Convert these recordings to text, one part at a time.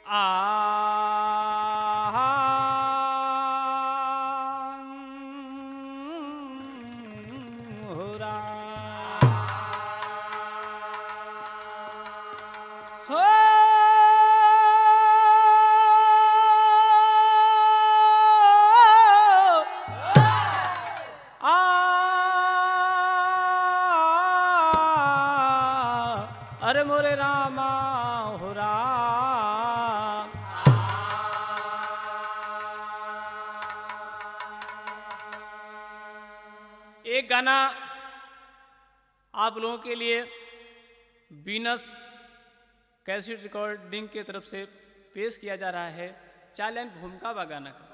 अरे मोरे रामा हो राम। एक गाना आप लोगों के लिए बीनस कैसेट रिकॉर्डिंग की तरफ से पेश किया जा रहा है। 4 लाइन भूमिका बा गाना का।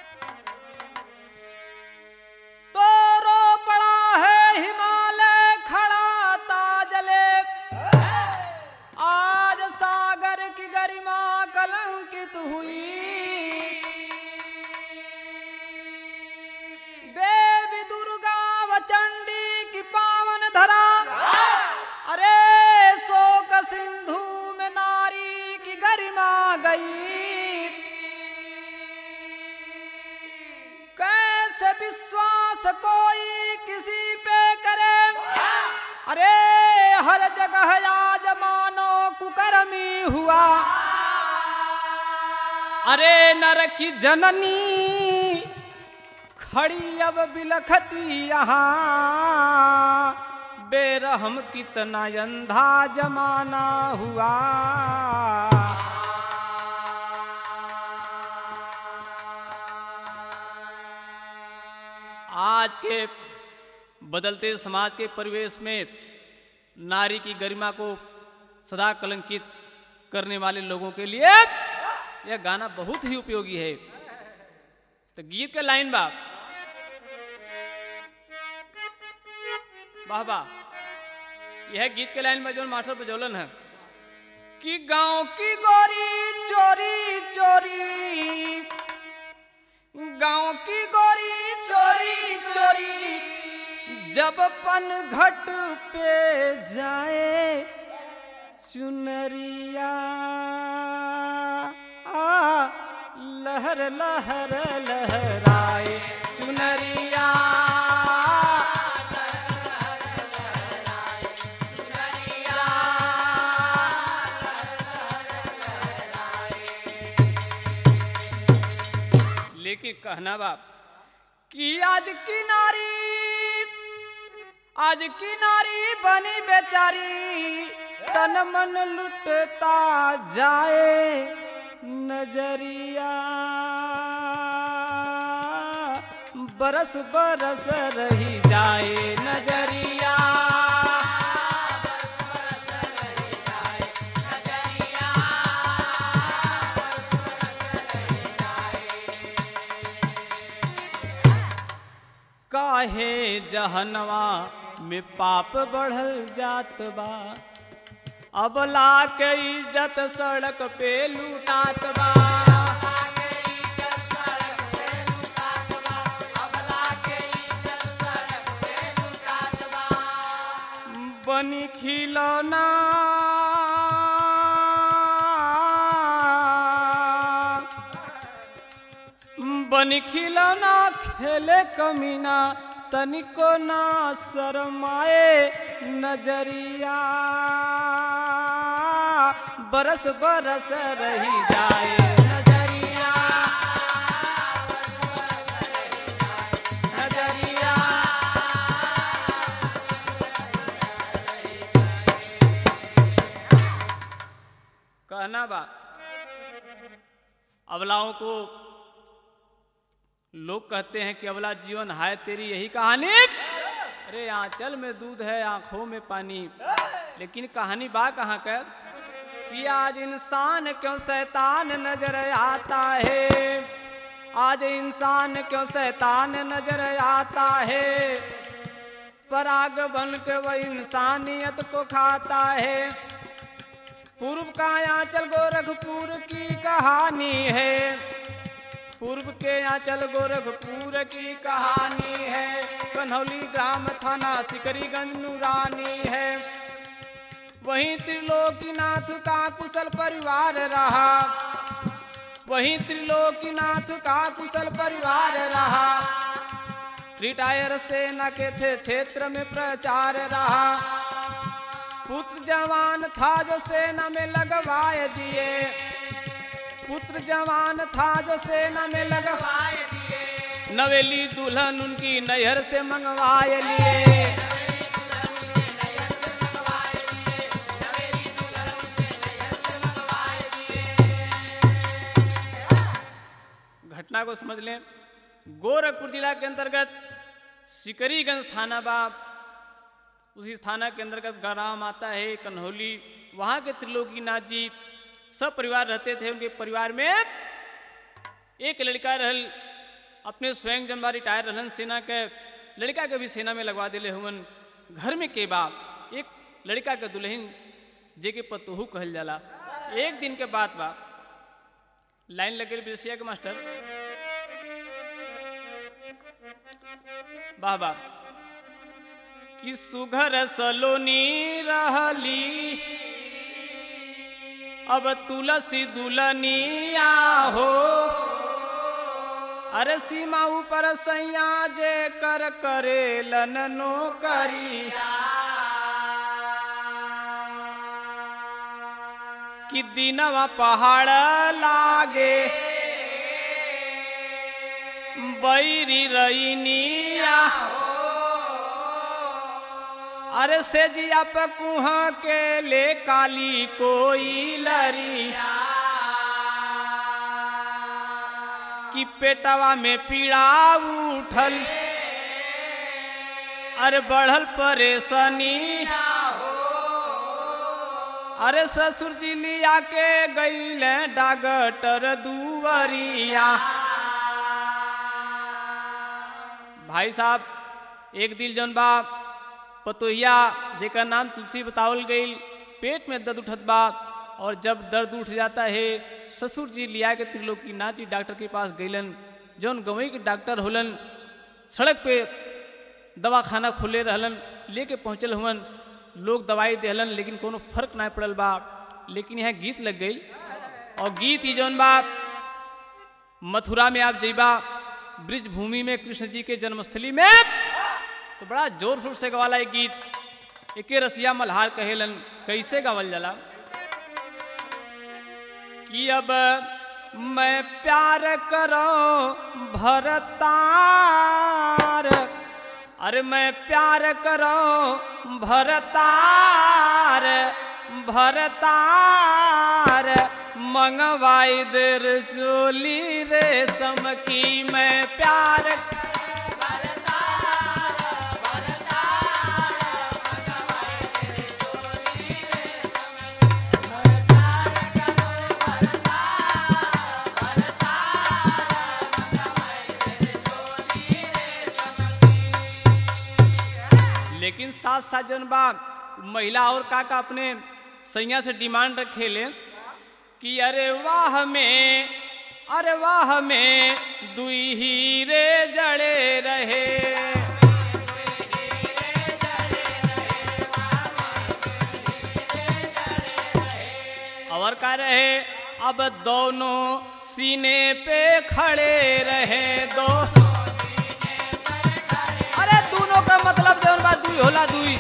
तो रो पड़ा है हिमालय खड़ा ताजले, आज सागर की गरिमा कलंकित हुई। देवी दुर्गा व चंडी की पावन धरा, अरे शोक सिंधु में नारी की गरिमा गई। कैसे विश्वास कोई किसी पे करे, अरे हर जगह आज मानो कुकर्मी हुआ। अरे नर की जननी खड़ी अब बिलखती यहाँ, बेरहम कितना अंधा जमाना हुआ। आज के बदलते समाज के परिवेश में नारी की गरिमा को सदा कलंकित करने वाले लोगों के लिए यह गाना बहुत ही उपयोगी है। तो गीत के लाइन बा, वाह वाह, यह गीत के लाइन में जो मास्टर बजौलन है कि गांव की गोरी चोरी चोरी, गांव की गोरी चोरी चोरी, जब पन घट पे जाए चुनरिया, लहर लहर लहराए चुनरिया। लेकिन कहना बाप कि आज की नारी बनी बेचारी, तन मन लुटता जाए नजरिया, बरस बरस रही जाए नजरिया। काहे जहनवा में पाप बढ़ल जात बा, अब ला के इज्जत सड़क पे लूटात बा। बनी खिलौना बनी खिलौना खेले कमीना, तनिको ना शरमाए नजरिया, बरस बरस रही जाए नजरिया, नजरिया। कहना बा अबलाओं को लोग कहते हैं कि अबला जीवन हाय तेरी यही कहानी। अरे आंचल में दूध है आंखों में पानी, लेकिन कहानी बा कहाँ कर कि आज इंसान क्यों शैतान नजर आता है, आज इंसान क्यों शैतान नजर आता है, पराग बन के वह इंसानियत को खाता है। पूर्व का आंचल गोरखपुर की कहानी है, पूर्व के आंचल गोरखपुर की कहानी है, कन्हौली ग्राम थाना सिकरीगंज नूरानी है। वहीं त्रिलोकीनाथ का कुशल परिवार रहा, वहीं त्रिलोकीनाथ का कुशल परिवार रहा। रिटायर सेना के थे क्षेत्र में प्रचार रहा। पुत्र जवान था जो सेना में लगवाए दिए, पुत्र जवान था जो सेना में लगवाए दिए। नवेली दुल्हन उनकी नैहर से मंगवाए लिए। घटना को समझ लें। गोरखपुर जिला के अंतर्गत सिकरीगंज थाना बाप, उसी थाना के अंतर्गत ग्राम आता है कन्हौली। वहाँ के त्रिलोकीनाथ जी सब परिवार रहते थे। उनके परिवार में एक लड़का रहल, अपने स्वयं जम्बा रिटायर रहन सेना के, लड़का के भी सेना में लगवा दिले हुवन। घर में के बाप एक लड़का के दुल्हन जे के पतोहू कहल जाला। एक दिन के बात बा, लाइन लगे विदेशिया के मास्टर, वाह वाह, कि सुघर सलोनी रहली अब तुलसी दुल्हनिया हो। अरे सीमा ऊपर सैया जे कर करे लन नौकरिया, कि दिनवा पहाड़ लागे बैरी रईनिया। अरे से जिया पे कुहा के ले काली कोई लरिया, कि पेटवा में पीड़ा उठल अरे बढ़ल परेशानी। अरे ससुर जी लिया के गईले डॉक्टर दुवरिया। भाई साहब एक दिन जौन बा पतोहिया जेकर नाम तुलसी बतावल गई, पेट में दर्द उठत बा, और जब दर्द उठ जाता है ससुर जी लिया के त्रिलोकीनाथ जी डॉक्टर के पास गईलन। जौन गवई के डॉक्टर होलन, सड़क पे दवा खाना खुले रहलन, लेके पहुँचल हुवन। लोग दवाई देहलन लेकिन कोनो फर्क ना पड़ल बा। लेकिन यहाँ गीत लग गई, और गीत ही जौन बा मथुरा में आप जइबा ब्रिज भूमि में कृष्ण जी के जन्मस्थली में, तो बड़ा जोर शोर से गवाला एक गीत। एके रसिया मल्हार कहेलन, कैसे गावल जाला, कि अब मैं प्यार करो भरतार, अरे मैं प्यार करो भरतार, भरतार मंगवाई देर चोली रेशम की। मैं प्यार लेकिन साथ साथ जन बा महिला और काका अपने सैया से डिमांड रखे ले, कि अरे वाह में, अरे वाह में दुई हीरे जड़े रहे। और का रहे, अब दोनों सीने पे खड़े रहे। दो दोनों का मतलब जौन बा दुई होला दुई।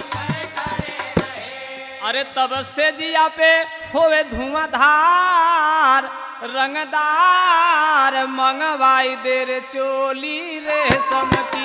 अरे तब से जिया पे होवे धुआंधार, रंगदार मंगवाई देर चोली रेशम की।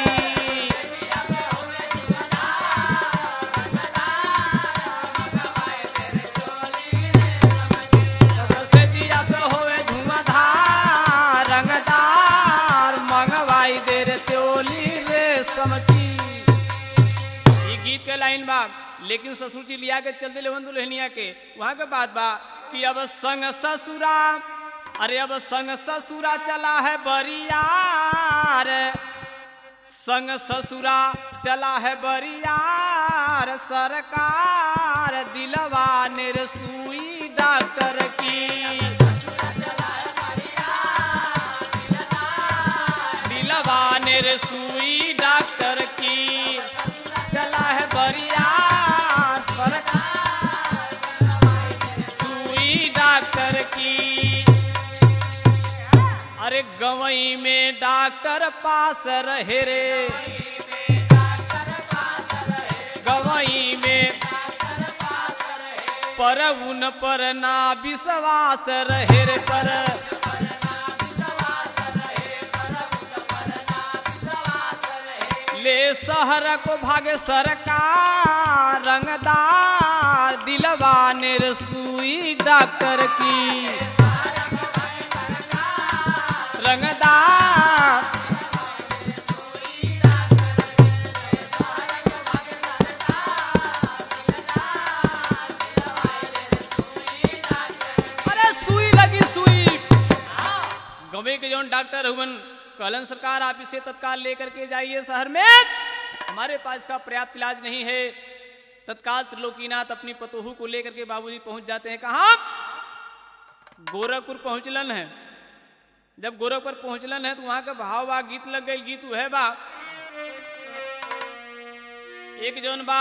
तब से जिया पे होवे धुआंधार, रंगदार मंगवाई देर चोली रेशम की। गीत के लाइन बा, लेकिन ससुर जी लिया के चल दिले दुल्हनिया के। वहां के बात बा कि अब संग ससुरा, अरे अब संग ससुरा चला है बरियार, संग ससुरा चला है बरियार। सरकार दिलवा निरसुई डॉक्टर की, दिलवा निरसुई डॉक्टर की। चला है बरियार सरकार अरे गवई में डॉक्टर पास रहे रे, गवई में पर उन पर ना विश्वास रहे रे, पर ले शहर को भागे सरकार, रंगदार दिलवा ने रसुई डॉक्टर की, रंगदार अरे सुई लगी सुई। गवे के जौन डॉक्टर हुवन कहलन सरकार आप इसे तत्काल लेकर के जाइए शहर में, हमारे पास का पर्याप्त इलाज नहीं है। तत्काल त्रिलोकीनाथ अपनी पतोहू को लेकर के बाबूजी पहुंच जाते हैं। कहाँ? गोरखपुर पहुंचलन है। जब गोरखपुर पहुंचलन है तो वहां का भाव बा गीत लग गई। गीत वह बा एक जौन बा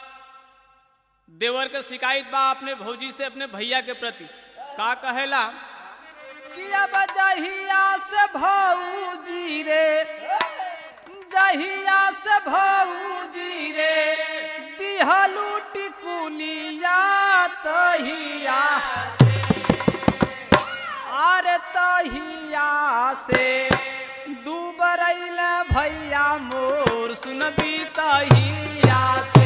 देवर के शिकायत बा अपने भौजी से अपने भैया के प्रति। का कहेला कि अब जहिया से भौजी रे, जहिया से भौजी रे दिहलू टिकुलिया तहिया से, अरे तहिया से दूबरैल भैया मोर सुनबी तहिया से,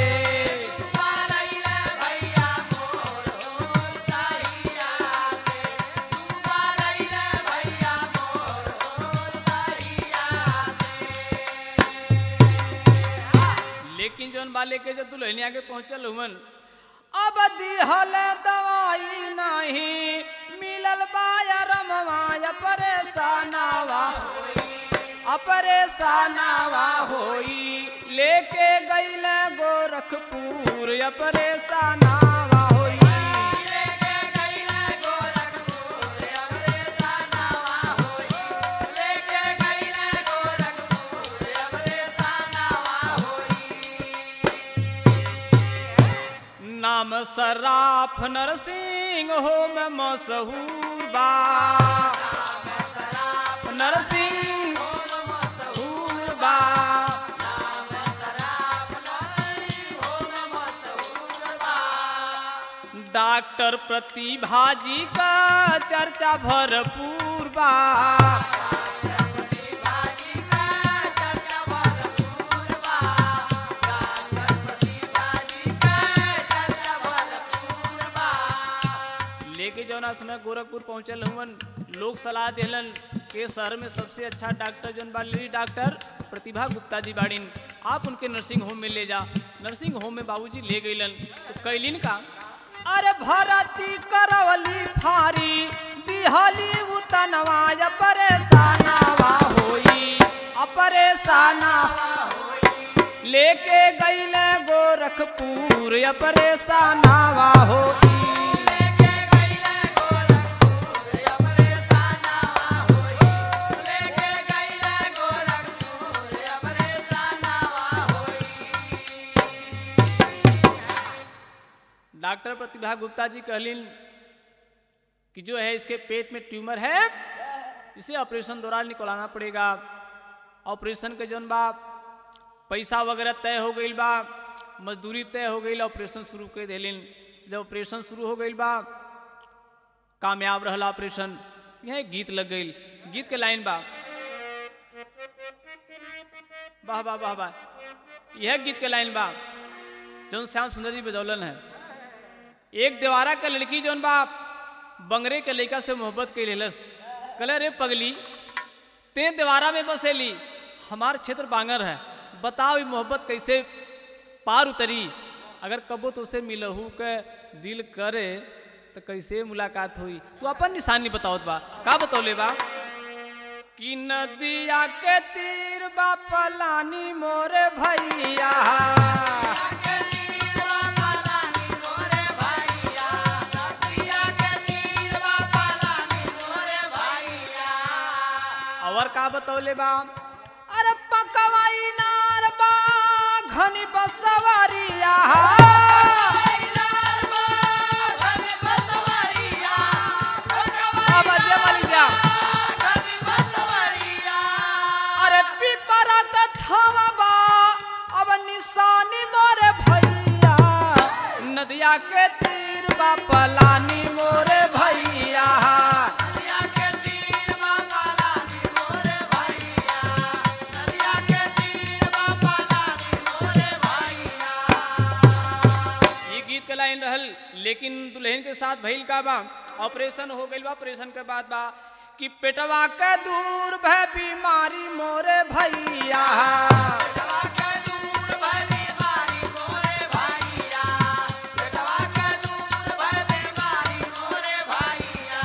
लेकिन जौन बाले के जब दुल्हनिया के पहुंचल हुवन, अब दिहल दवाई नहीं मिलल बाया रमवाया, परेशानावा अपरेशानावा होई, लेके गईल गोरखपुर अपरेशानावा होई, लेके गईल गोरखपुर अपरेशानावा होई, लेके गईल गोरखपुर अपरेशानावा होई। नाम सराफ नरसिंह हो में मशहूर बा, नरसिंह मशहूर बा, डॉक्टर प्रतिभा जी का चर्चा भरपूर बा, लेके जौना समय गोरखपुर पहुंचल हुवन, लोग सलाह दिलन के शहर में सबसे अच्छा डॉक्टर जौन बा लेडी डॉक्टर प्रतिभा गुप्ता जी बाड़ीन, आप उनके नर्सिंग होम में ले जा। नर्सिंग होम में बाबूजी ले गईलन तो कैलिन का, अरे भरती करवली फारी दिहली उतनवा अपरेशानावा होई, अपरेशानावा होई, लेके गईल गोरखपुर अपरेशानावा होई, डॉक्टर प्रतिभा गुप्ता जी कहलिन कि जो है इसके पेट में ट्यूमर है, इसे ऑपरेशन दौरान निकलवाना पड़ेगा। ऑपरेशन के जौन बा पैसा वगैरह तय हो गई बा, मजदूरी तय हो गई, ऑपरेशन शुरू कर दिलिन। जब ऑपरेशन शुरू हो गई बा, कामयाब रहला ऑपरेशन। यह गीत लग गई, गीत के लाइन बा, वाह वाह वाह वाह, यह गीत के लाइन बा जौन श्याम सुंदर जी बजौलन है। एक देवारा का लड़की जौन बा बंगरे के लड़का से मोहब्बत के लेलस, कहले रे पगली ते देवारा में बसेली, हमार क्षेत्र बांगर है, बताओ ये मोहब्बत कैसे पार उतरी, अगर कबो तो उसे मिलहू के दिल करे तो कैसे मुलाकात हुई। तू अपन निशानी बताओ बा, का बतौले बा कि नदिया के तीर बा पलानी मोरे भैया, और का बतौले बा, अरे पकवाई नार बा घनी बसवरिया, अब जमल जा नदिया के तीर बा पलानी मोरे भैया, नदिया के तीर बा पलानी मोरे भैया, नदिया के तीर बा पलानी मोरे भैया। ये गीत के लाइन रहल। लेकिन दुल्हन के साथ भइल का बा, ऑपरेशन हो गइल बा। ऑपरेशन के बाद बा कि पेटवा के दूर भय बीमारी मोरे भैया, पेटवा के दूर भय बीमारी मोरे भैया, पेटवा के दूर भय बीमारी मोरे भैया।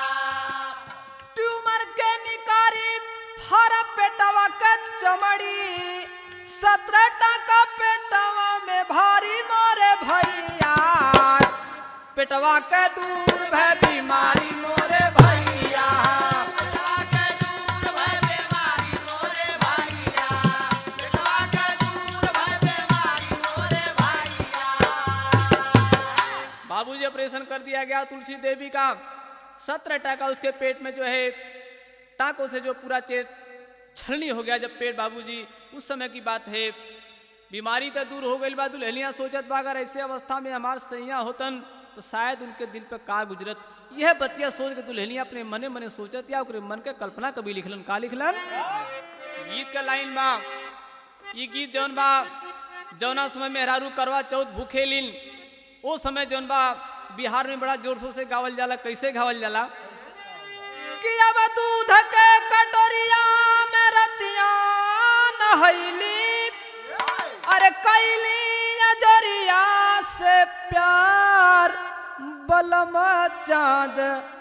ट्यूमर के निकारी हर पेटवा के चमड़ी, 17 टका पेटवा में भारी मोरे भैया, पेटवा के दूर भय बीमारी मोरे भैया, पेटवा के दूर भय बीमारी मोरे भैया, पेटवा के दूर भय बीमारी मोरे भैया। बाबूजी ऑपरेशन कर दिया गया तुलसी देवी का। 17 टाका उसके पेट में जो है टाकों से जो पूरा छलनी हो गया जब पेट बाबूजी, उस समय की बात है। बीमारी तो दूर हो गई बा। दुल्हनिया सोचत बा अगर ऐसे अवस्था में हमार सैया होतन तो शायद उनके दिल पे का गुजरत। यह बतिया सोच के दुल्हनिया अपने मने मने सोचत या ओकरे मन के कल्पना कभी लिखलन। का लिखलन? गीत का लाइन बा। ये गीत जौन बा जौना समय मेहरारू करवा चौथ भूखेलिन, वो समय जौन बा बिहार में बड़ा जोर शोर से गावल जाला। कैसे गावल जाला कि अब दूध के कटोरिया में रतिया नहैली, अरे कैली अजरिया से प्यार, बलम चाँद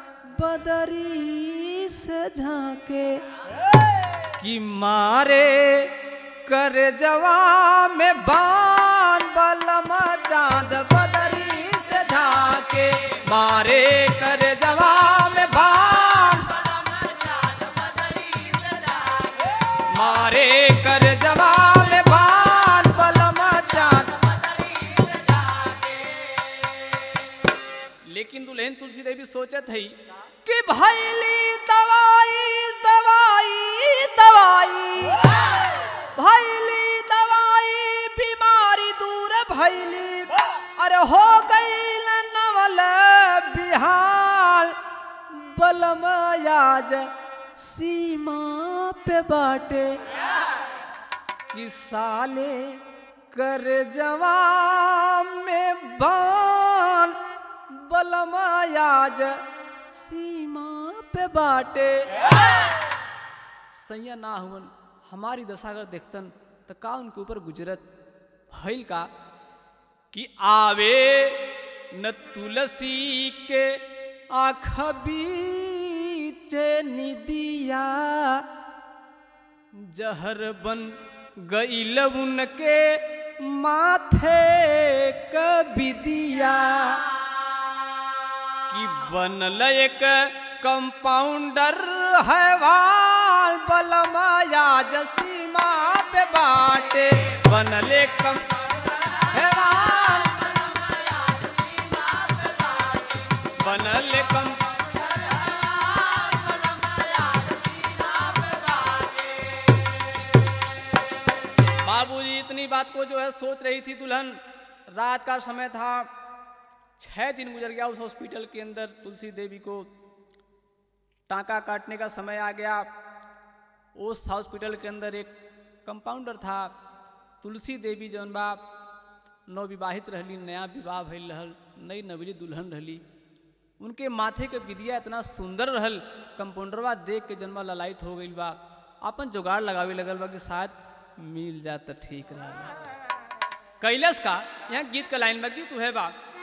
बदरी से झांके कि मारे कर जवा में बान, बलम चाँद बदरी से झांके मारे कर जवा में बान, मारे कर जवा में बान, बलम चाँद। लेकिन दुल्हन तुलसी देवी सोचत है कि भैली दवाई दवाई दवाई, भैली दवाई बीमारी दूर भैली, अरे हो गई नवल बिहार, बलम आज सीमा पे बाटे कि साले कर जवा में बान, बलम आज सीमा पे बाटे। सैया ना हुवन हमारी दशा अगर देखतन तो का उनके ऊपर गुजरत भइल का कि आवे न तुलसी के आँख बीच निदिया, जहर बन गईल उनके माथे कबिदिया, कि बनल एक कंपाउंडर हैवान, बलम आज सीमा पे बाटे, बनल एक हैवान, बनल एक बाबूजी इतनी बात को जो है सोच रही थी दुल्हन। रात का समय था, 6 दिन गुजर गया उस हॉस्पिटल के अंदर। तुलसी देवी को टाँका काटने का समय आ गया। उस हॉस्पिटल के अंदर एक कंपाउंडर था। तुलसी देवी जौन बा नवविवाहित रहली, नया विवाह भइल रहल, नई नवीली दुल्हन रहली। उनके माथे के विदिया इतना सुंदर रहल, कंपाउंडरवा देख के जौन बा ललायित हो गई बा। अपन जुगाड़ लगावे लगल बा कि शायद मिल जात तो ठीक रहा। कैलस का यहाँ गीत का लाइन बा, गीत है बा।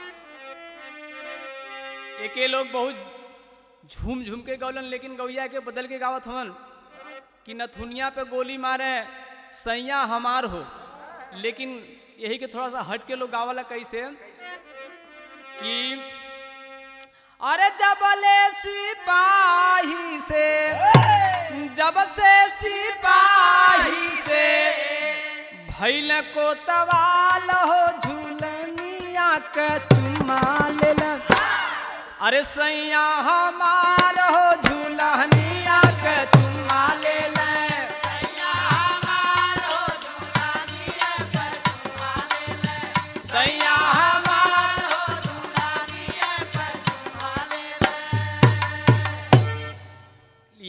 एके लोग बहुत झूम झूम के गौलन, लेकिन गौया के बदल के गावत हवन कि नथुनिया पे गोली मारे सैया हमार हो। लेकिन यही के थोड़ा सा हट के लोग गावला कैसे कि अरे जबले सिपाही से, जब से सिपाही से भैल को तवाल हो, झूलनिया के चुमा लेलन, अरे सैया हमार हो, झूलनिया के चुमा लेलन, सैया हमार हो, झूलनिया के चुमा लेलन, सैया हमार हो,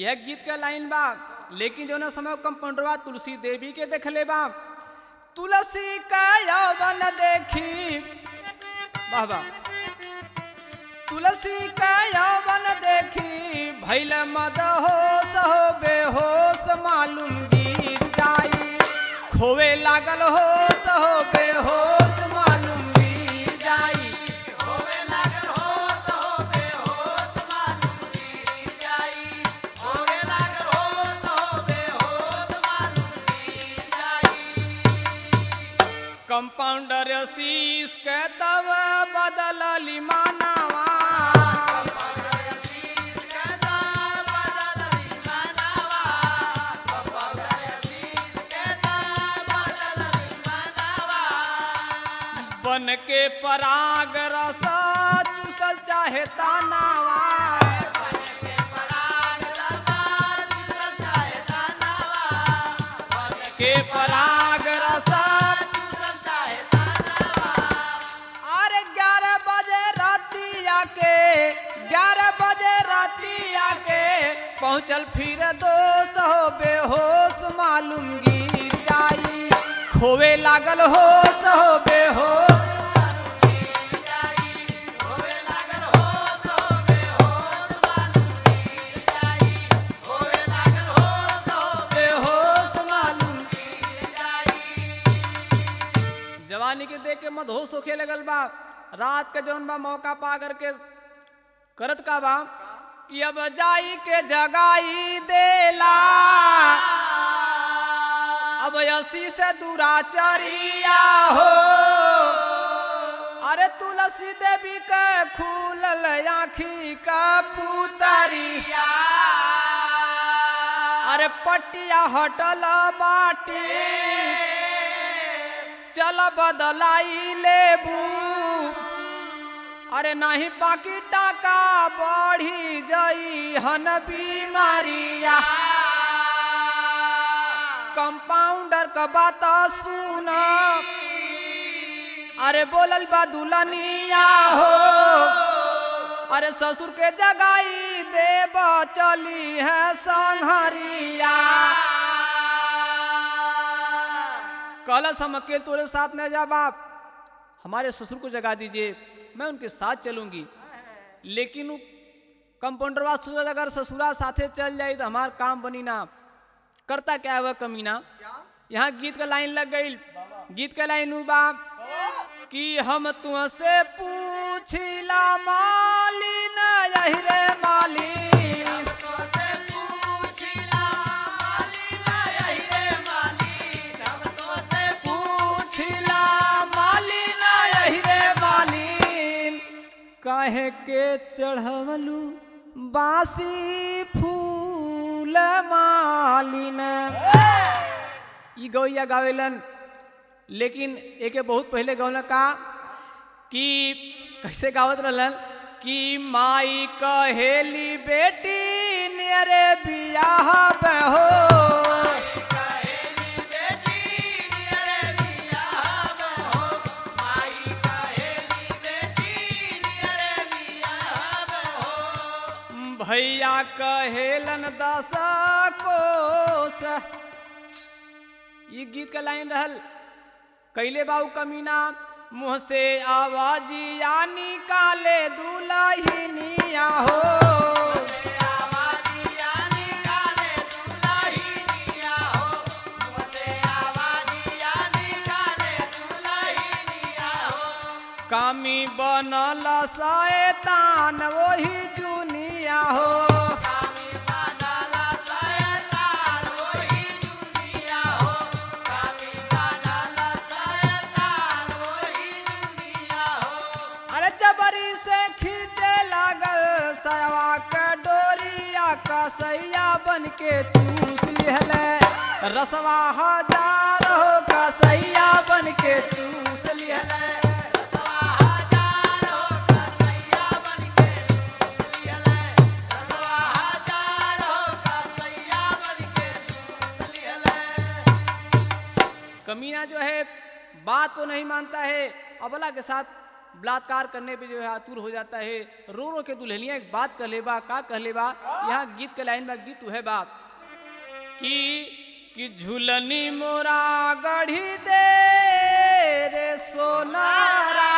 यह गीत का लाइन बा। लेकिन जो न समय कंपाउंडरवा तुलसी देवी के देख ले बा। तुलसी का यौवन देखी, वाह वाह, तुलसी का यौवन देखी भैल मदहोश हो बेहोश मालूम गिर जाई, खोवे लागल होश हो बेहोश मालूम गिर जाई, होवे लागल होश हो बेहोश मालूम गिर जाई, होवे लागल होश हो बेहोश मालूम गिर जाई। कंपाउंडर शीश के तब बदलली मानावा, बन के पराग रस चूसल चाहे तानावा, के पराग रस। अरे 11 बजे रातिया के 11 बजे रातिया के पहुँचल फिर दोष हो बेहोश मालूम गिर जाई, खोवे लागल होश हो बेहोश, जवानी के देख के मदहोश होखे लगल बा। रात के जौन बा मौका पा करके करत का बा कि अब जाई के जगाई देला, अब यसी से दुराचरिया हो। अरे तुलसी देवी के खुलल आँखी का पुतरिया, अरे पटिया हटल बाटी चल बदलाई लेबू, अरे नहीं बाकी टाका बढ़ी जाई हन बीमारिया। कंपाउंडर का बात सुन, अरे बोलल बा दुल्हनिया हो, अरे ससुर के जगाई देव चली है संघरिया। कलश हम अकेले तोरे साथ न जा बाप, हमारे ससुर को जगा दीजिए, मैं उनके साथ चलूंगी। लेकिन कंपाउंडरवा सोचा अगर ससुरा साथे चल जाए तो हमार काम बनी ना, करता क्या है वह कमीना। यहाँ गीत का लाइन लग गई। गीत का लाइन बा कि हम तुझसे पूछिला मालिन यही रे मालिन, काहे के चढ़वलू बासी फूल मालिन। ई गौया गावेलन, लेकिन एक बहुत पहले गौना का कि कैसे गावत रहलन कि माई कहेली बेटी नेरे बियाह बहो, भैया कहेलन 10 कोस। ये गीत का लाइन रहल। कैले बाऊ कमीना मुँह से आवाजिया निकाले दुल्हनिया हो, कामी बनल शैतान वही जुनिया हो, अरे जबरी से खींचे लागल सयवा के डोरिया, कसैया बन के चूस लिहले रसवा हजार हो, कसैया बन के चूस लिहले। कमीना जो है बात को नहीं मानता है, अबला के साथ बलात्कार करने पे जो है आतुर हो जाता है। रो रो के दुल्हनिया एक बात कह लेबा, का कह लेबा, यहाँ गीत के लाइन में गीत है बाप कि झुलनी मोरा गढ़ी दे रे सोनारा,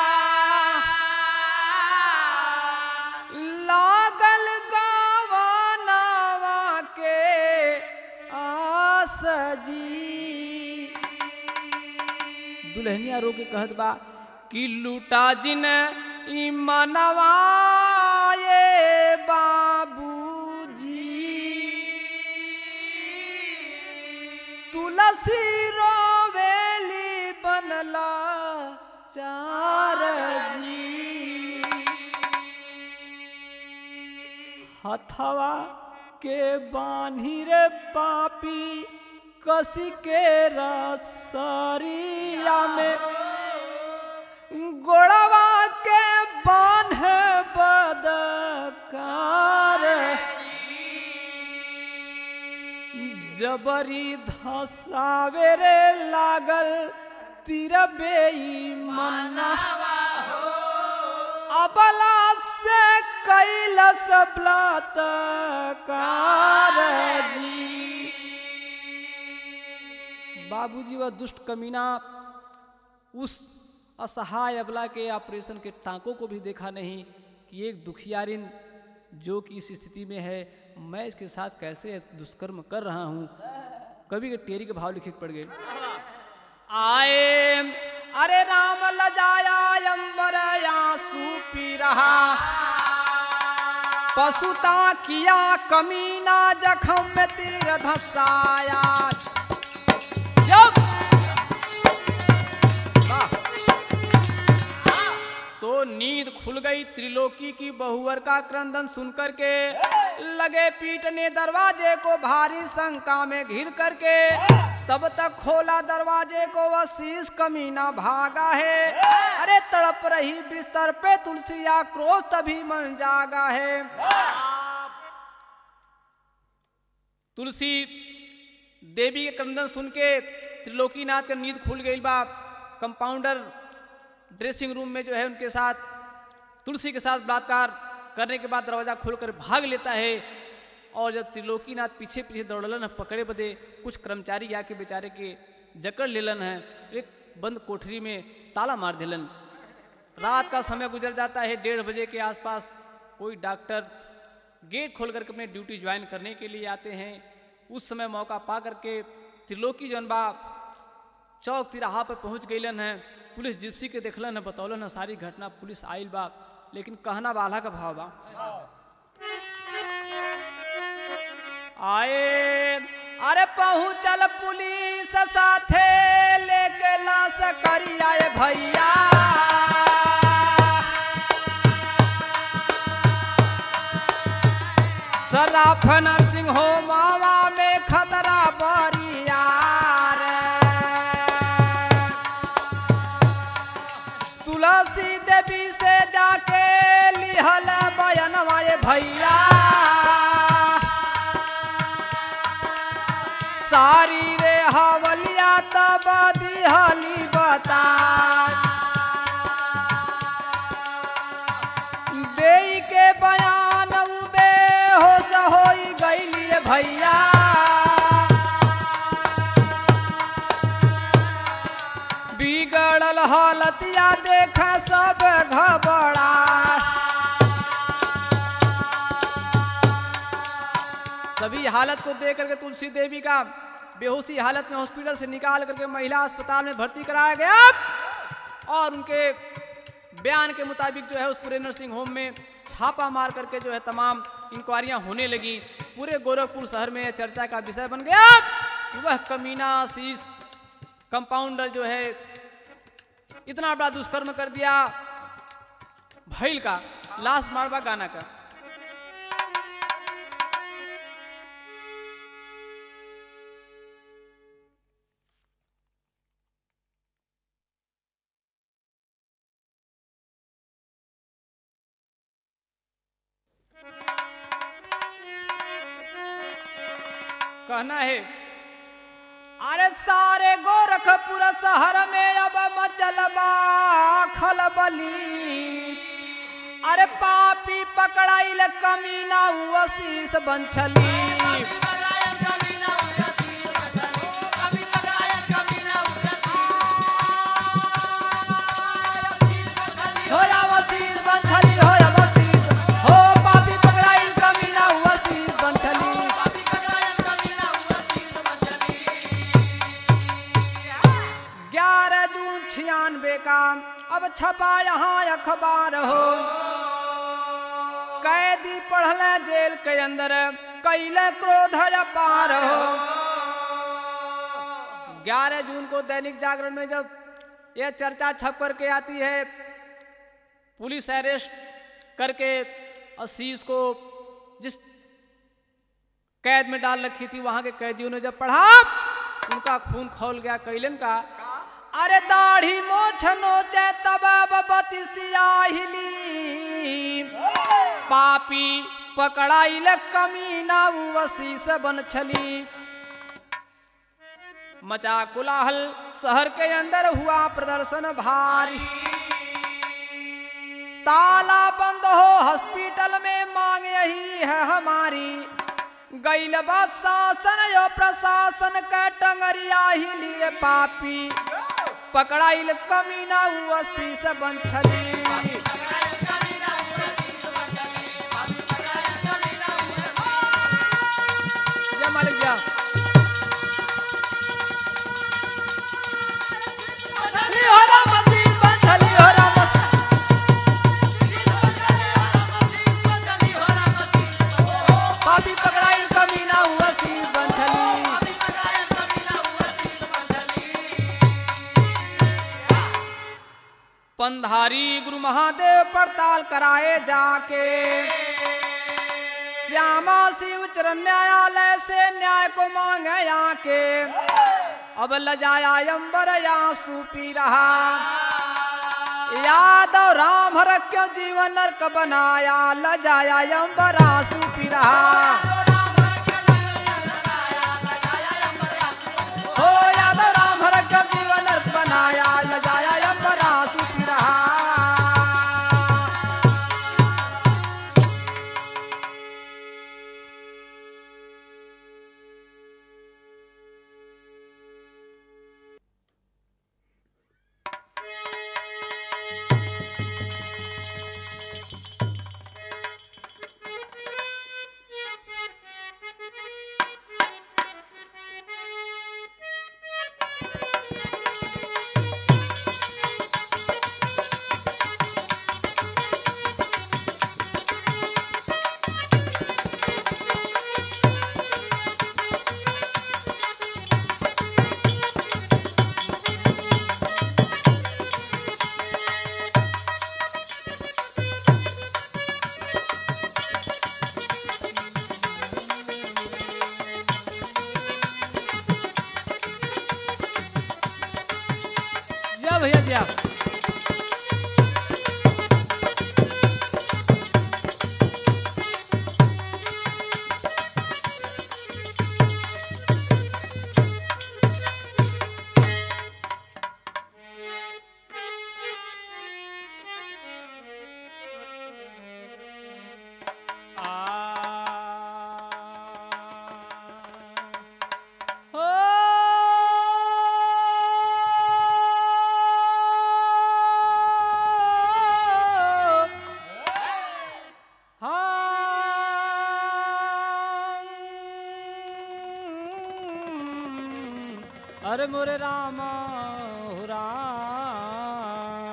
लागल गवानवा के आस जी। दुल्हनिया रो के कहत बा कि लूटा जिन ई मनवा ये बाबूजी, तुलसी रोवेली बनला चार जी। हथवा के बान्ही रे पापी कसी के रसरिया में, गोड़वा के बान्हे बदकार, जबरी धसावे रे लागल तिरबे मनवा, अबला से कैलस बलात्कार जी। बाबूजी वह दुष्ट कमीना उस असहाय अबला के ऑपरेशन के टांकों को भी देखा नहीं कि एक दुखियारिन जो कि इस स्थिति में है, मैं इसके साथ कैसे दुष्कर्म कर रहा हूं। कवि के टेरी के भाव लिखे पड़ गए। आए अरे राम लजाया अंबर आंसू पी रहा, पशुता किया कमीना जख्म में तीर धसाया। जब तो नींद खुल गई त्रिलोकी की बहुवर का क्रंदन सुनकर के, लगे पीटने दरवाजे को भारी शंका में घिर करके, तब तक खोला दरवाजे को वह शीश कमीना भागा है। अरे तड़प रही बिस्तर पे तुलसी आक्रोश तभी मन जागा है। तुलसी देवी के क्रंदन सुन के त्रिलोकीनाथ का नींद खुल गई बा। कंपाउंडर ड्रेसिंग रूम में जो है उनके साथ तुलसी के साथ बलात्कार करने के बाद दरवाजा खोलकर भाग लेता है। और जब त्रिलोकीनाथ पीछे पीछे दौड़लन है पकड़े बदे, कुछ कर्मचारी आके बेचारे के जकड़ लेलन है, एक बंद कोठरी में ताला मार दिलन। रात का समय गुजर जाता है, 1:30 बजे के आसपास कोई डॉक्टर गेट खोल करके अपने ड्यूटी ज्वाइन करने के लिए आते हैं। उस समय मौका पा करके त्रिलोकी जौन बा चौक तिराहा पर पहुंच गईलन है। पुलिस जिप्सी के देखलन है, बतौलन है सारी घटना, पुलिस आइल बा, लेकिन कहना बाला का भाव बा। आए अरे पहुंचल पुलिस साथे लेके लाश करी आए भैया, सराफ नरसिंह हो मावा में खतरा बरियार, तुलसी देवी से जाके लिहल बयनवा ये भैया, सारी रे हवलिया तब दिहली बता, देई के बयान उबे होश होई गईली भैया, बिगड़ल हालतिया देखा सब घबरा, सभी हालत को देख करके तुलसी देवी का बेहोशी हालत में हॉस्पिटल से निकाल करके महिला अस्पताल में भर्ती कराया गया। और उनके बयान के मुताबिक जो है उस पूरे नर्सिंग होम में छापा मार करके जो है तमाम इंक्वायरियां होने लगी। पूरे गोरखपुर शहर में चर्चा का विषय बन गया वह कमीना शीश कंपाउंडर जो है इतना बड़ा दुष्कर्म कर दिया। भैल का लास्ट मारवा गाना का कहना है। अरे सारे गोरखपुर शहर में अब मचलबा खलबली छली। अरे पापी पकड़ाइल कमीना वसीस बंछली। होया वसीस बंछली, होया वसीस, हो पापी पकड़ाइल कमीना वसीस बंछली। 11 जून 96 का अब छपा यहाँ अखबार हो। कैदी पढ़ल जेल के अंदर कैले क्रोध अपार हो। 11 जून को दैनिक जागरण में जब यह चर्चा छप करके आती है, पुलिस अरेस्ट करके असीस को जिस कैद में डाल रखी थी, वहां के कैदियों ने जब पढ़ा, उनका खून खौल गया। कैलन का अरे दाढ़ी मोछ नोचे तब बतिसियाहिली। पापी पकड़ाइल कमीना वसीस बनछली। मचा कोलाहल शहर के अंदर हुआ प्रदर्शन भारी। ताला बंद हो हॉस्पिटल में मांग यही है हमारी। गैल बात शासन यो प्रशासन का टंगरिया हिली रे पापी पकड़ाइल कमीना वसीस बंछली। जमल गया पंधारी गुरु महादेव पड़ताल कराए जाके। श्यामा शिव चरण न्यायालय से न्याय को मांगे आके। अब लजाया अंबर आंसू पी रहा। यादव राम हर क्यों जीवन नरक बनाया। लजाया अंबर आंसू पी रहा। हो यादव राम हर क्यों जीवन नरक बनाया। लजाया अंबर आंसू पी रहा। भैया जी आप अरे मोरे रामा हो राम।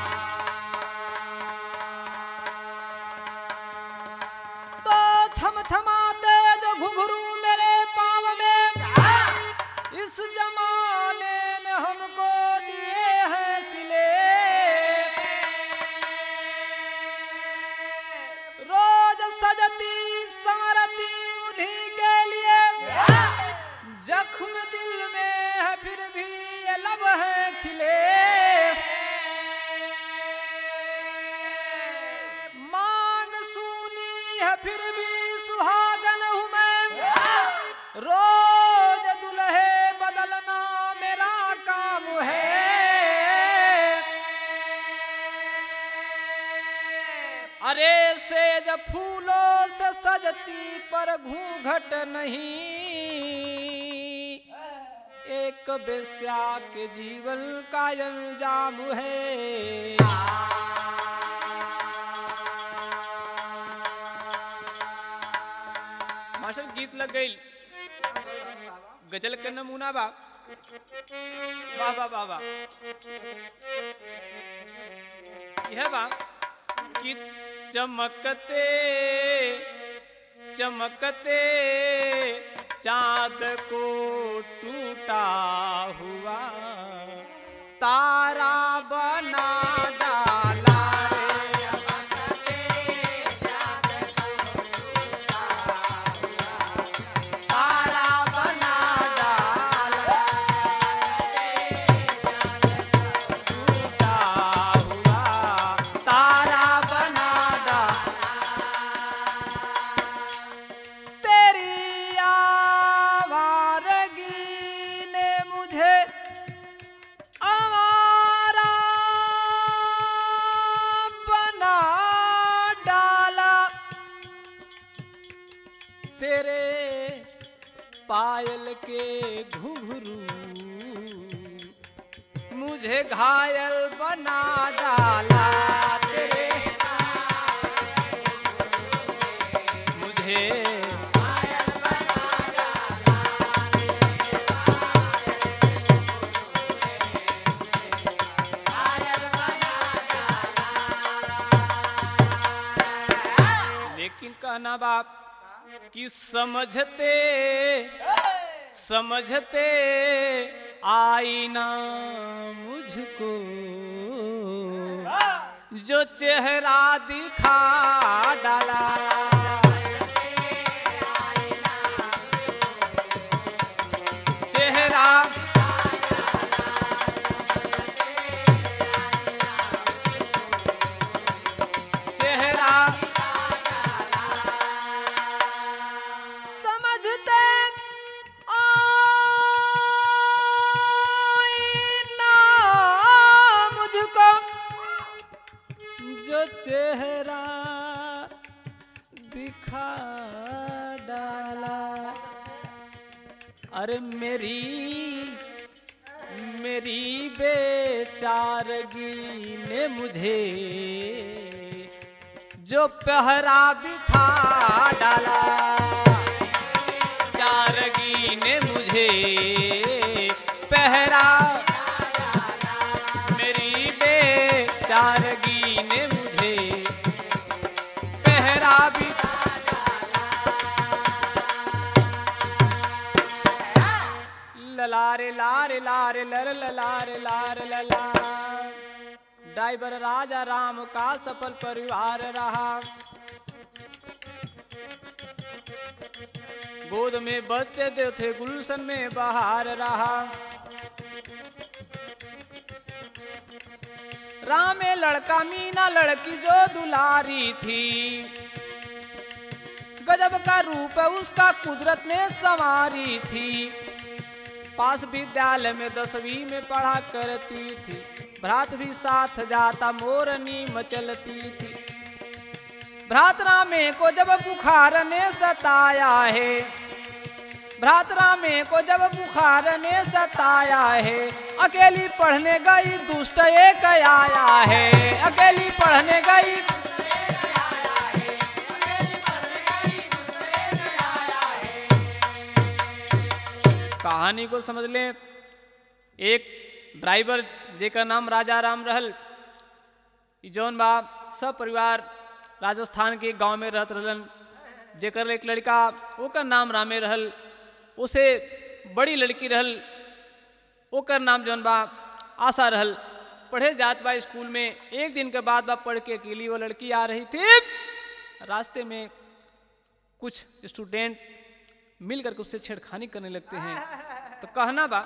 तो छम छमाते जो घुंघरू मेरे पाँव में, इस जमाने ने हमको दिए हैं सिले। रोज सजती संवरती उन्हीं के लिए, जख्म दिल में है फिर भी ये लब है खिले। मांग सूनी है फिर भी सुहागन हूँ मैं, रोज दुल्हे बदलना मेरा काम है। अरे सेज फूलों से सजती पर घूंघट नहीं, एक बेश्या के जीवन का अंजाम है। मास्टर गीत लग गई, गजल के नमूना बा, वाह वाह वाह वाह। यह बा कि चमकते चमकते चाँद को टूटा हुआ तारा बना डाला रे। तारा बना डाला, टूटा हुआ तारा बना डाला। तेरी आवारगी ने मुझे आवारा बना डाला, तेरे पायल के घुंघरू मुझे घायल बना डाला। तेरे मुझे लेकिन कहना बाप कि समझते समझते आईना मुझको जो चेहरा दिखा डाला। चेहरा चेहरा समझते आईना मुझको जो चेहरा दिखा डाला। अरे मेरी बेचारगी ने मुझे जो पहरा बिठा डाला। चारगी ने मुझे पहरा, मेरी बेचारगी ने मुझे पहरा बिठा। ललारे लारे लारे लर ललारे लार लला। ड्राइवर राजा राम का सफल परिवार रहा, गोद में बच्चे दे थे, गुलशन में बहार रहा। राम में लड़का मीना लड़की जो दुलारी थी, गजब का रूप उसका कुदरत ने संवारी थी। पास विद्यालय में 10वीं में पढ़ा करती थी, भ्रात भी साथ जाता मोरनी मचलती थी। भ्रात रामे को जब बुखार ने सताया है, भ्रात रामे को जब बुखार ने सताया है, अकेली पढ़ने गई दुष्ट एक आया है। अकेली पढ़ने गई कहानी को समझ लें। एक ड्राइवर जेकर नाम राजा राम रहल, जौन बा सब परिवार राजस्थान के गांव में रहत रहलन। जेकर एक लड़का ओकर नाम रामे रहल, उसे बड़ी लड़की रहल, ओकर नाम जौन बा आशा रहल। पढ़े जात बा स्कूल में। एक दिन के बाद बा पढ़ के अकेली वो लड़की आ रही थी। रास्ते में कुछ स्टूडेंट मिल करके उससे छेड़खानी करने लगते हैं। तो कहना बा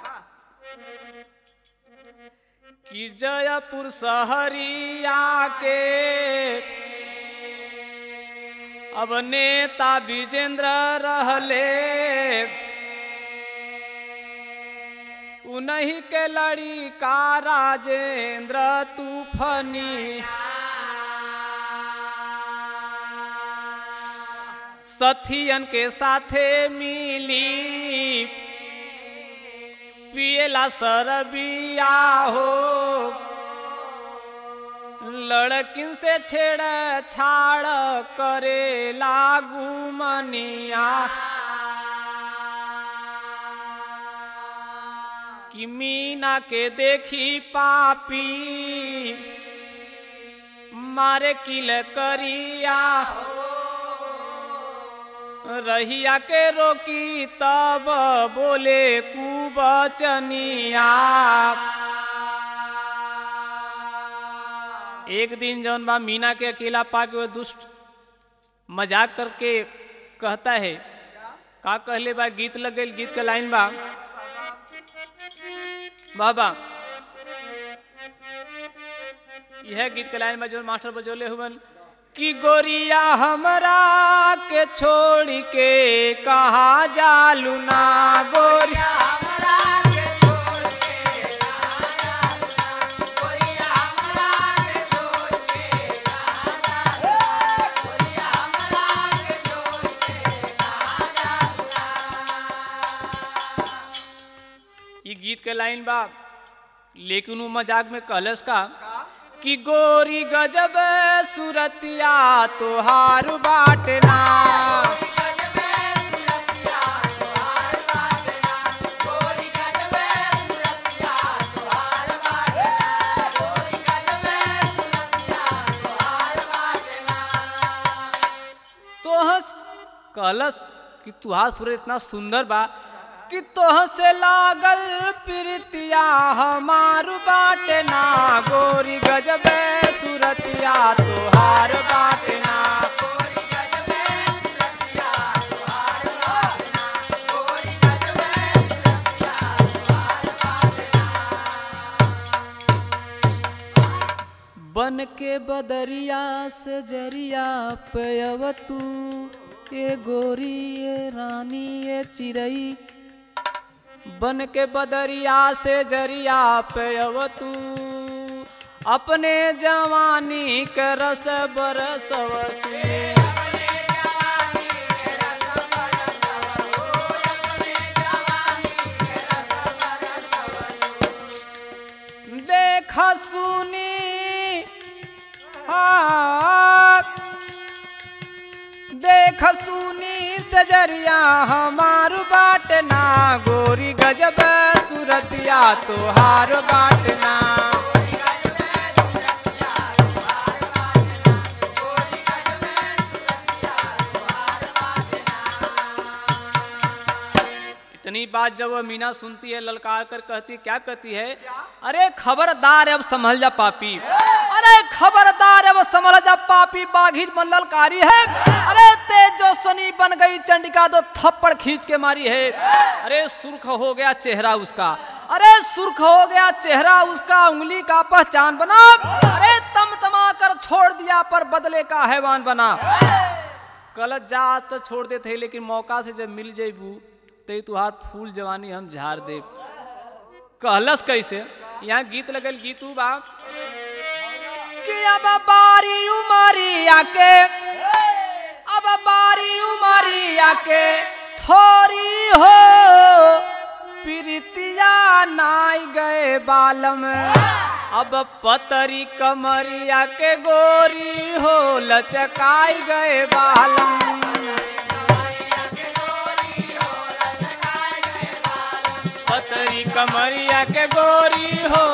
कि जयपुर शहरिया के अब नेता विजेंद्र रहले, उन्हीं के लड़का राजेंद्र तूफानी। सथियन के साथे मिली पियला सरबिया हो, लड़किन से छेड़ छाड़ करे लागू मनिया, कि मीना के देखी पापी मारे किल करिया, रहिया के रोकी तब बोले कुबचनिया। एक दिन जौन बा मीना के अकेला पाके वो दुष्ट मजाक करके कहता है, का कहले बा, गीत लग गई, गीत का लाइन बा, बाबा यह गीत का लाइन बा जो मास्टर बजोले हुवन कि गोरिया हमरा के छोड़ के कहा जालू ना, गोरिया हमरा के छोड़ के कहा जालू ना, गोरिया हमरा के छोड़ के कहा जालू ना, गोरिया हमरा के छोड़ के कहा जालू ना। ये गीत के लाइन बा, लेकिन वो मजाक में कहलस का कि गोरी गजब सूरतिया तोहार बाटना, तोह कहलस कि तुहार सूरत इतना सुंदर बा कि तोह से लागल प्रीतिया हमार बाटना, गोरी गजबे सूरतिया तोहार बाटना, गोरी गजबे सूरतिया तोहार बाटना, गोरी गजबे सूरतिया तोहार बाटना। बन के बदरिया से जरिया पेयव तू, ये गोरी ये रानी ये चिरई, बन के बदरिया से जरिया पेयव तू, अपने जवानी के रस बरसवती, देख सुनी देख सुनी सजरिया हमार बाटना, गोरी गजब सूरतिया तोहार बाटना, इतनी बात जब वह मीना सुनती है ललकार कर कहती, क्या कहती है, अरे खबरदार अब संभल जा पापी, अरे खबरदार अब संभल जा पापी, बाघिन मन ललकारी है, अरे तेज जो सनी बन गई चंडिका दो थप्पड़ खींच के मारी है, अरे सुर्ख हो गया चेहरा उसका, अरे सुर्ख हो गया चेहरा उसका, उंगली का पहचान बना, अरे तमतमा कर छोड़ दिया पर बदले का हैवान बना। कल जा तो छोड़ देते थे, लेकिन मौका से जब मिल जेबू ते तुहार फूल जवानी हम झाड़ दे। कहलस कैसे, यहाँ गीत लगल, गीतू बा कि अब बारी उमरी आके, अब बारी उमरी आके थोड़ी हो, प्रीतिया नाई गए बालम, अब पतरी कमरिया के गोरी हो, लचकाई गए बालम, पतरी कमरिया के गोरी हो,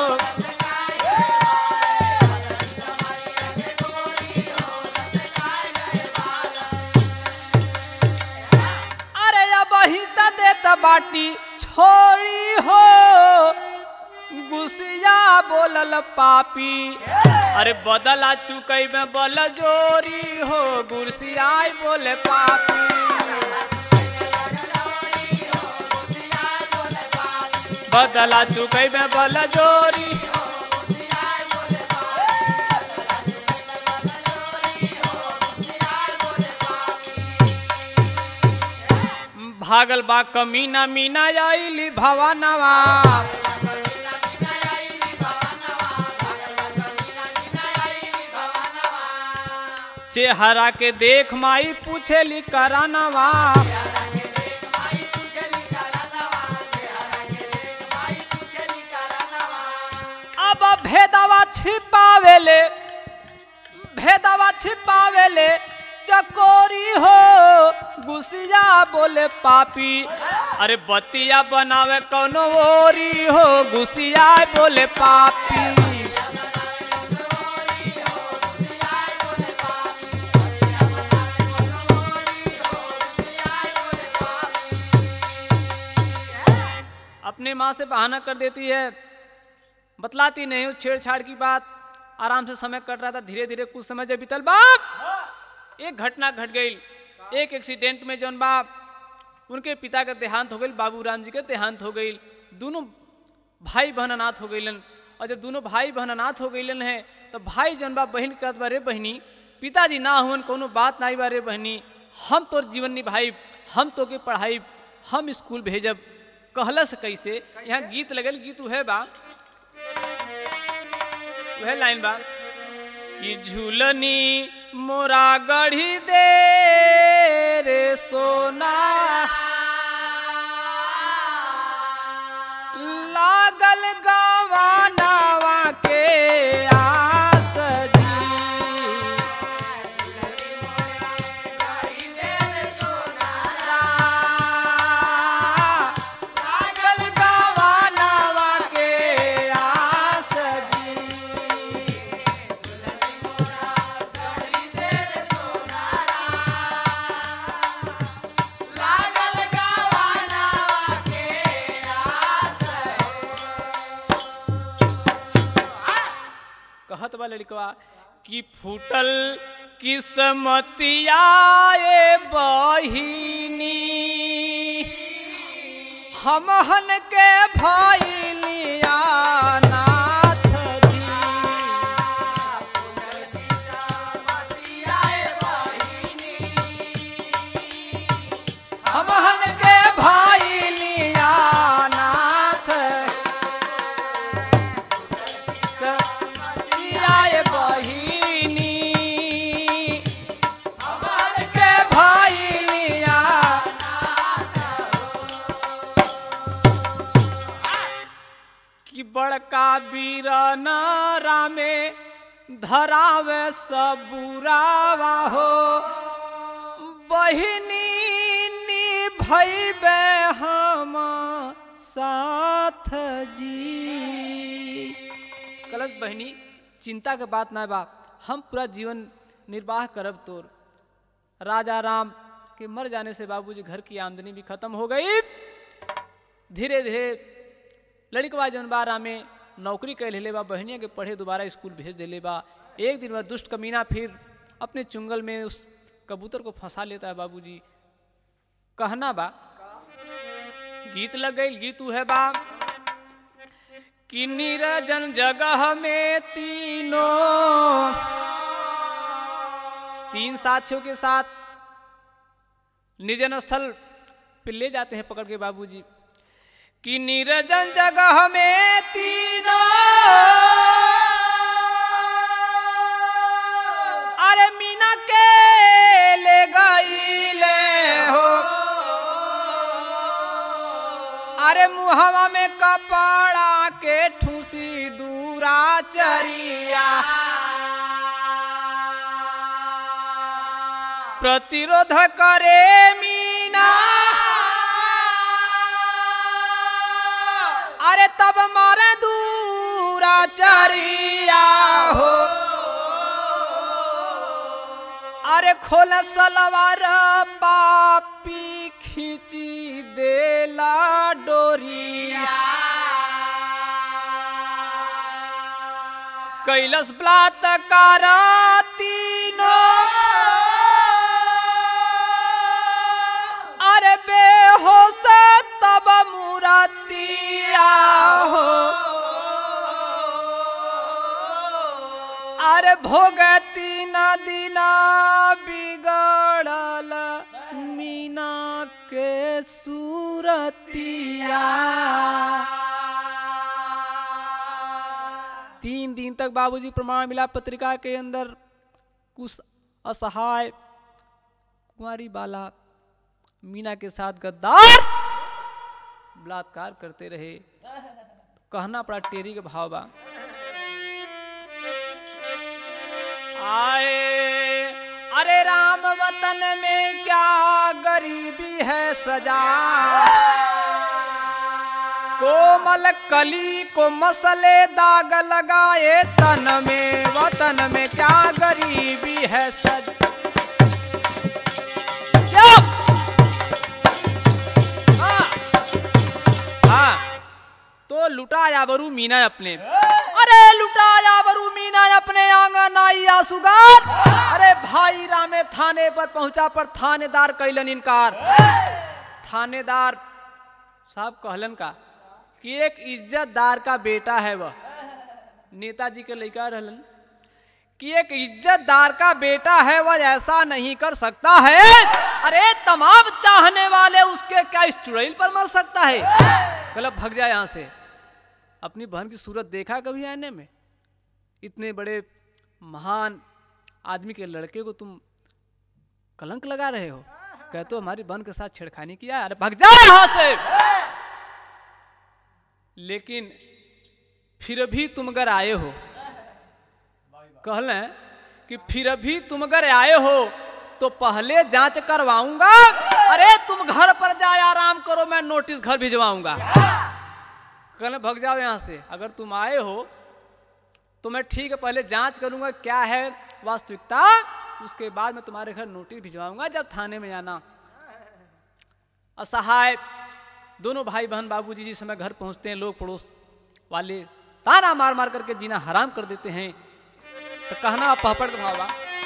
अरे अब ही देत बाटी छोड़ी हो, गुसिया बोलल पापी, अरे बदला चुकई में बल जोरी हो, गुरसियाई बोले पापी, बदला चुकई में बल जोरी, भागल बा कमीना मीना आईली भवानवा, चेहरा के देख माई पूछेली करानवा। अब भेदवा छिपावेले चकोरी हो गुसिया बोले पापी। अरे बतिया बनावे कौनो ओरी हो गुसिया बोले पापी। अपने माँ से बहाना कर देती है, बतलाती नहीं हूँ, छेड़छाड़ की बात। आराम से समय कट रहा था, धीरे धीरे कुछ समय जब बीतल बाप एक घटना घट गई। एक एक्सीडेंट में जौन बाप उनके पिता का देहांत हो गई, बाबू राम जी के देहांत हो गई। दोनों भाई बहन अनाथ हो गईलन। और जब दोनों भाई बहन अनाथ हो गईलन है तो भाई जौन बाप बहन कहत बा, रे बहनी पिताजी ना हुन कोनो बात ना बा, रे बहनी हम तोर जीवन निभाई, हम तो के पढ़ाई, हम स्कूल भेजब। कहलस कैसे, यहाँ गीत लगल, गीत उहे बा, वह लाइन बा कि झूलनी मोरा गढ़ी दे रे सोना, लागल गवानावा के आस जी। लागल गवानावा के आस जी। कहत बा लड़कवा कि फूटल किस्मतिया ए बहिनी, हमहन के भइलिया नाथ जी। हमहन के भइलिया नाथ आए बहिनी, हमहन के भइलिया। कि बड़का वीरन रामे धरावे सबुरावा हो, बहिनी निभैबे हम साथ जी। कलश बहिनी चिंता के बात ना बा, हम पूरा जीवन निर्वाह करब तोर। राजा राम के मर जाने से बाबूजी घर की आमदनी भी खत्म हो गई। धीरे धीरे लड़कवा जौन बा रामे नौकरी कर ले बा, बहनिया के पढ़े दोबारा स्कूल भेज दे बा। एक दिन वह दुष्ट कमीना फिर अपने चुंगल में उस कबूतर को फंसा लेता है बाबूजी। कहना बा, गीत लग गई, गीत है बा कि निर्जन जगह में तीन साथियों के साथ निर्जन स्थल पे ले जाते हैं पकड़ के बाबूजी। कि निर्जन जगह में तीनों, अरे मीना के ले गई ले हो, अरे मुहवा में कपड़ा के ठूसी दूरा चरिया। प्रतिरोध करे मीना, अरे तब मारे दूरा चरिया हो। अरे खोल सलवार पापी खींची देला डोरिया। कैलस बलात्कार तीनों, अरे बेहोश तब मुरातिया हो। अरे भोगती नदीना बिगड़ल मीना के सूरतिया। 3 दिन तक बाबूजी प्रमाण मिला पत्रिका के अंदर कुछ असहाय कुंवारी बाला मीना के साथ गद्दार बलात्कार करते रहे। कहना पड़ा टेरी के भाव बा। आए अरे राम वतन में क्या गरीबी है सजा, कोमल कली को मसले दाग लगाए तन में, वतन में क्या गरीबी है सजा। तो लुटाया बरू मीना अपने, अरे लुटाया बरू मीना अपने आंगन आई आसुगार। अरे भाई रामे थाने पर पहुंचा पर थानेदार कैलन इनकार। थानेदार साहब कहलन का कि एक इज्जतदार का बेटा है वह, नेताजी के लड़का रहलन, कि एक इज्जतदार का बेटा है वह ऐसा नहीं कर सकता है। अरे तमाम चाहने वाले उसके क्या इस चुड़ैल पर मर सकता है। गलत भाग जाए यहाँ से। अपनी बहन की सूरत देखा कभी आने में? इतने बड़े महान आदमी के लड़के को तुम कलंक लगा रहे हो। कहते हो हमारी बहन के साथ छेड़खानी किया। अरे भाग जाओ यहाँ से। लेकिन फिर भी तुम अगर आए हो, कहलें कि फिर भी तुम अगर आए हो तो पहले जांच करवाऊंगा। अरे तुम घर पर जाए आराम करो, मैं नोटिस घर भिजवाऊंगा। कहले भाग जाओ यहाँ से। अगर तुम आए हो तो मैं ठीक है पहले जांच करूंगा क्या है वास्तविकता, उसके बाद मैं तुम्हारे घर नोटिस भिजवाऊंगा जब थाने में जाना। असहाय दोनों भाई बहन बाबूजी जिस समय घर पहुंचते हैं, लोग पड़ोस वाले ताना मार मार करके जीना हराम कर देते हैं। तो कहना पहपड़ भावा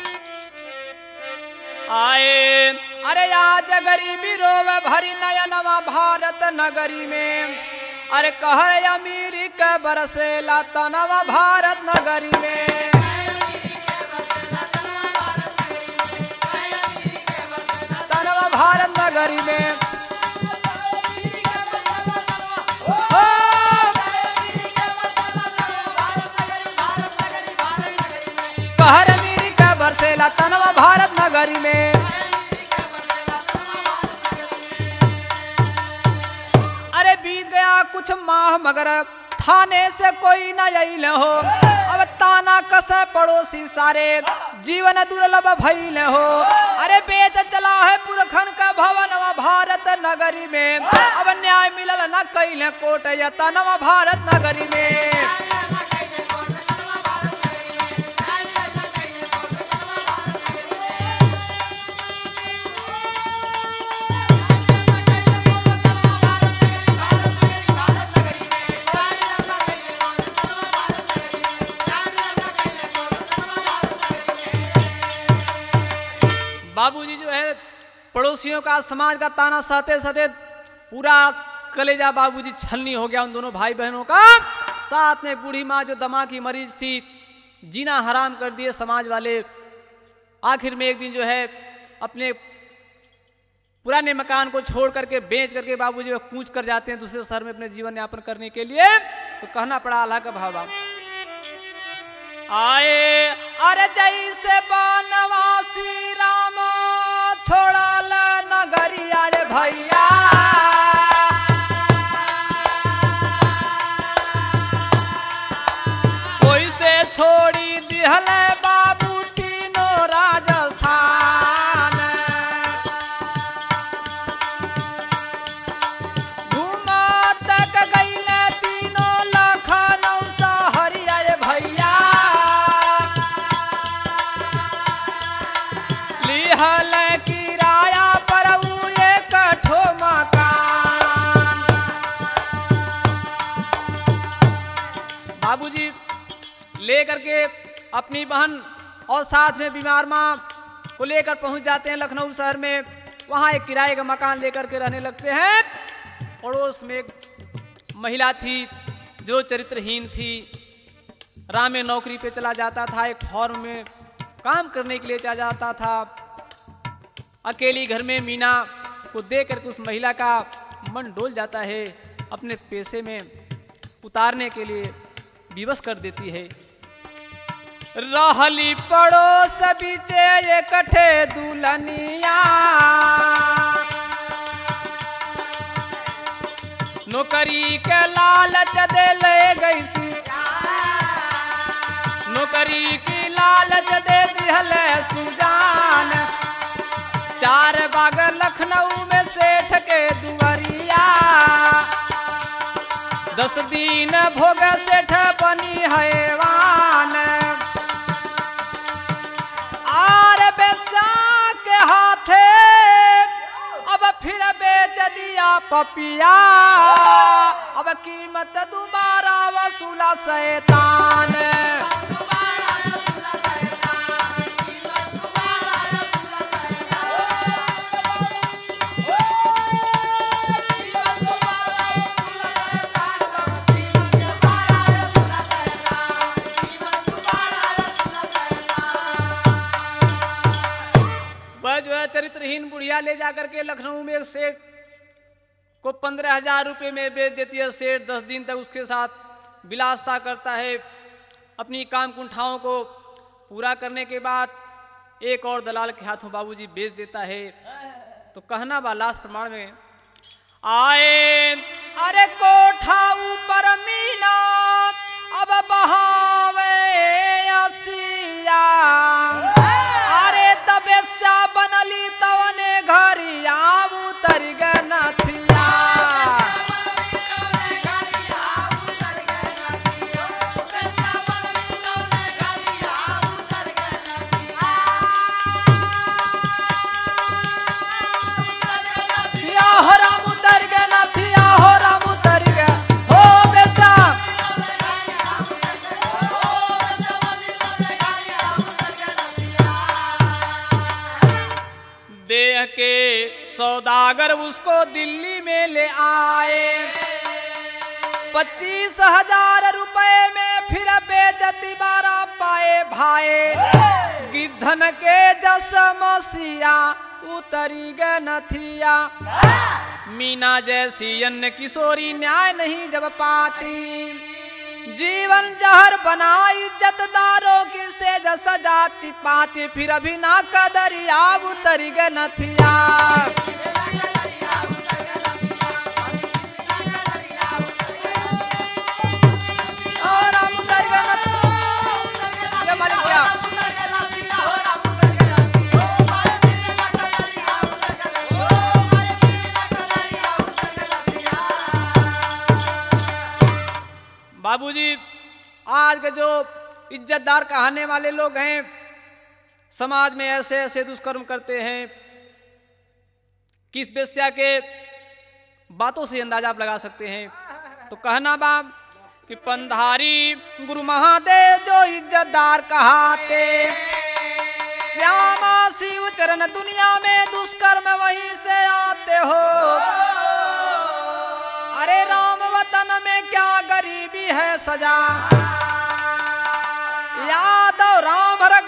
आए अरे आज गरीबी रोवे भरी नयनवा भारत नगरी में। अरे कहर अमीर के बरसेला तनवा भारत नगरी में। तनवा भारत नगरी में कहर अमीर के बरसेला तनवा भारत नगरी में। अरे बीत गया कुछ माह मगर थाने से कोई न अइल हो। अब ताना कसे पड़ोसी सारे जीवन दुर्लभ भइल हो। अरे बेच चला है पुरखन का भवन भारत नगरी में। अब न्याय मिलल न कैल कोट तनवा भारत नगरी में। बाबूजी जो है पड़ोसियों का समाज का ताना सहते सहते पूरा कलेजा बाबूजी छलनी हो गया उन दोनों भाई बहनों का। साथ में बूढ़ी माँ जो दमा की मरीज थी, जीना हराम कर दिए समाज वाले। आखिर में एक दिन जो है अपने पुराने मकान को छोड़ करके बेच करके बाबूजी कूच कर जाते हैं दूसरे शहर में अपने जीवन यापन करने के लिए। तो कहना पड़ा अल्लाह का भाव आए अरे जैसे बनवासी राम छोड़ल नगरिया रे भैया। कोई से छोड़ी दिहल बाबू तीनों राजस्थान। घुमा तक गईल तीनों लखनऊ सहरिया रे भैया। लिहल किराया पर एक ठो मकान। बाबूजी ले करके अपनी बहन और साथ में बीमार माँ को लेकर पहुंच जाते हैं लखनऊ शहर में। वहाँ एक किराए का मकान लेकर के रहने लगते हैं। पड़ोस में एक महिला थी जो चरित्रहीन थी। रामे नौकरी पे चला जाता था, एक फॉर्म में काम करने के लिए चला जाता था। अकेली घर में मीना को देख करके उस महिला का मन डोल जाता है, अपने पेशे में उतारने के लिए विवश कर देती है। रहली पड़ोस बीचे एकठे दुल्हनिया, नौकरी के लालच दे ले गई सी, नौकरी की लालच दे दिहले सुजान, 4 बाग लखनऊ में सेठ के दुआरिया, 10 दिन भोग सेठ बनी हैवान, आर बेचा के हाथे अब फिर बेच दिया पपिया, अब कीमत दोबारा वसूला शैतान, जो है चरित्रहीन बुढ़िया ले जाकर के लखनऊ में एक सेठ को 15,000 रुपये में बेच देती है। सेठ 10 दिन तक उसके साथ विलासता करता है, अपनी काम कुंठाओं को पूरा करने के बाद एक और दलाल के हाथों बाबूजी बेच देता है। तो कहना बा लाश प्रमाण में आए, अरे कोठा ऊपर मीना अब बहावे असिया, अरे तबे सा बनली तवने घरिया उतर ग नथिया, हो राम उतर ग नथिया, हो राम उतर ग हो बेटा, देह के सौदागर उसको दिल्ली में ले आए, 25,000 रुपए में फिर बेचती 12 पाए भाए, गिद्धन के जस मसीहा उतरी ग नथिया, मीना जैसी अन्य किशोरी न्याय नहीं जब पाती, जीवन जहर बनाई इज्जतदारों की सेज सजाती पाती, फिर अभी ना कदरिया उतरी ग नथिया, और हम उतर ग नथिया, ये मालिक क्या बाबूजी, आज के जो इज्जतदार कहने वाले लोग हैं समाज में ऐसे ऐसे दुष्कर्म करते हैं कि इस वेश्या के बातों से अंदाजा आप लगा सकते हैं। तो कहना बा कि पंधारी गुरु महादेव जो इज्जतदार कहाते, श्यामा शिव चरण दुनिया में दुष्कर्म वहीं से आते हो, अरे राम वतन में क्या गरीबी है सजा, यादव राम भर